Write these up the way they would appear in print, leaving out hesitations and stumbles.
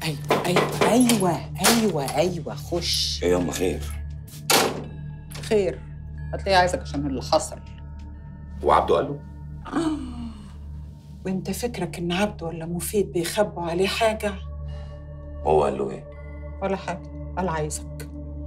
ايوه ايوه ايوه ايوه ايوه خش. ايه ياما خير؟ خير، هتلاقيه عايزك عشان اللي حصل. وعبده قال له؟ وانت فكرك ان عبده ولا مفيد بيخبوا عليه حاجه؟ هو قال له ايه؟ ولا حاجه، قال عايزك.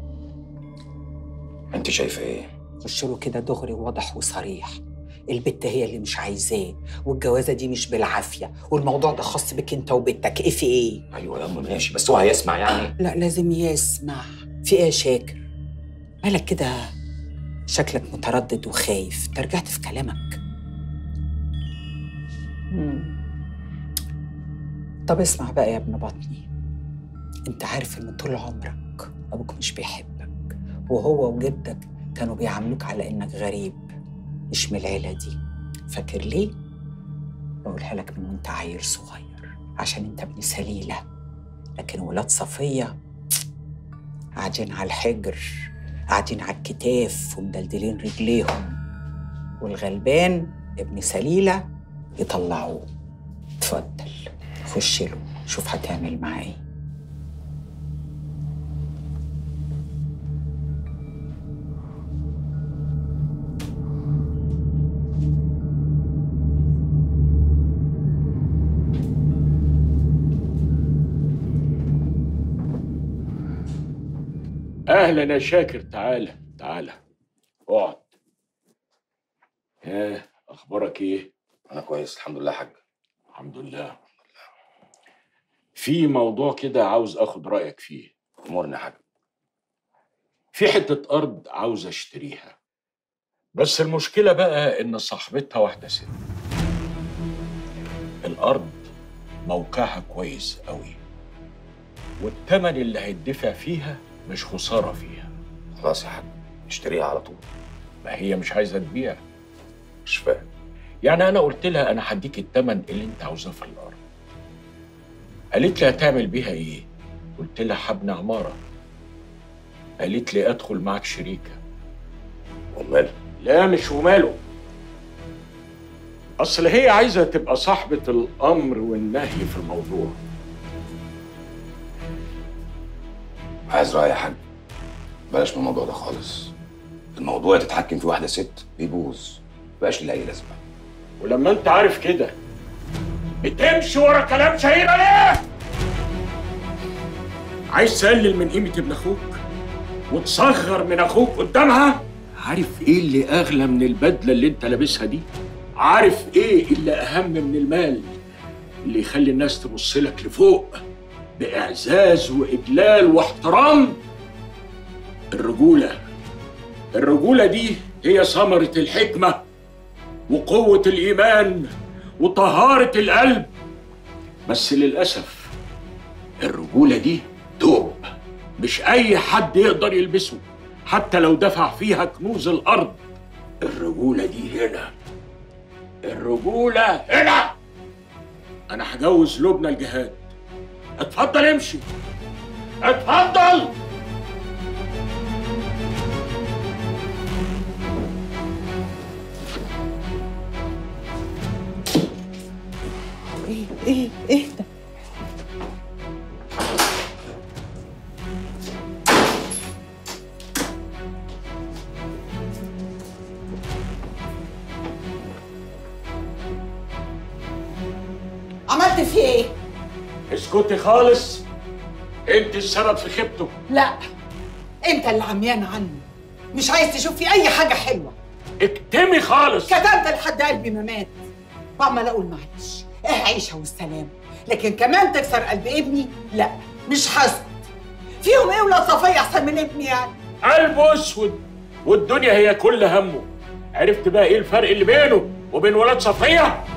انت شايفه ايه؟ خش له كده دغري وواضح وصريح. البت هي اللي مش عايزاه، والجوازه دي مش بالعافيه، والموضوع ده خاص بك انت وبنتك. ايه في ايه؟ ايوه ياما ماشي، بس هو هيسمع يعني؟ لا لازم يسمع. في ايه يا شاكر؟ مالك كده؟ شكلك متردد وخايف، انت رجعت في كلامك. طب اسمع بقى يا ابن بطني، انت عارف ان طول عمرك ابوك مش بيحبك، وهو وجدك كانوا بيعاملوك على انك غريب، مش من العيله دي. فاكر ليه؟ بقولها لك من وانت عيل صغير، عشان انت ابن سليله. لكن ولاد صفيه قاعدين على الحجر، قاعدين على الكتاف ومدلدلين رجليهم، والغلبان ابن سليله يطلعوه. اتفضل خش له، شوف هتعمل معاه ايه. اهلا يا شاكر، تعالى تعالى اقعد. اخبارك ايه؟ انا كويس الحمد لله يا حاج. الحمد لله. في موضوع كده عاوز اخد رايك فيه. امورنا يا حاج. في حته ارض عاوز اشتريها، بس المشكله بقى ان صاحبتها واحده ست. الارض موقعها كويس قوي، والثمن اللي هيدفع فيها مش خساره فيها. خلاص يا حاج اشتريها على طول. ما هي مش عايزه تبيع. مش فاهم يعني انا قلت لها انا هديك الثمن اللي انت عاوزاه في الارض. قالت لي هتعمل بيها ايه؟ قلت لها هبني عماره. قالت لي ادخل معك شريكه. وماله؟ لا مش وماله، اصل هي عايزه تبقى صاحبه الامر والنهي في الموضوع. عايز رأي يا حاج، بلاش من الموضوع ده خالص. الموضوع تتحكم في واحده ست بيبوظ، مبقاش ليه اي لازمه. ولما انت عارف كده بتمشي ورا كلام شهيرة ليه؟ عايز تقلل من قيمة ابن اخوك وتصغر من اخوك قدامها؟ عارف ايه اللي اغلى من البدلة اللي انت لابسها دي؟ عارف ايه اللي اهم من المال اللي يخلي الناس تبص لك لفوق باعزاز واجلال واحترام؟ الرجولة. الرجولة دي هي ثمرة الحكمة وقوة الإيمان وطهارة القلب. بس للأسف الرجولة دي توب مش أي حد يقدر يلبسه، حتى لو دفع فيها كنوز الأرض. الرجولة دي هنا، الرجولة هنا. أنا هجوز لبنى الجهاد. اتفضل امشي، اتفضل. ايه ده؟ عملت فيه ايه؟ اسكتي خالص، انت السبب في خيبته. لا انت اللي عميان عنه، مش عايز تشوف فيه اي حاجه حلوه. اكتمي خالص. كتمت لحد قلبي ما مات، وعمال اقول معلش عيشه والسلام، لكن كمان تكسر قلب ابني؟ لا مش حسد. فيهم ايه ولاد صفيه احسن من ابني يعني؟ قلبه اسود والدنيا هي كل همه. عرفت بقى ايه الفرق اللي بينه وبين ولاد صفيه؟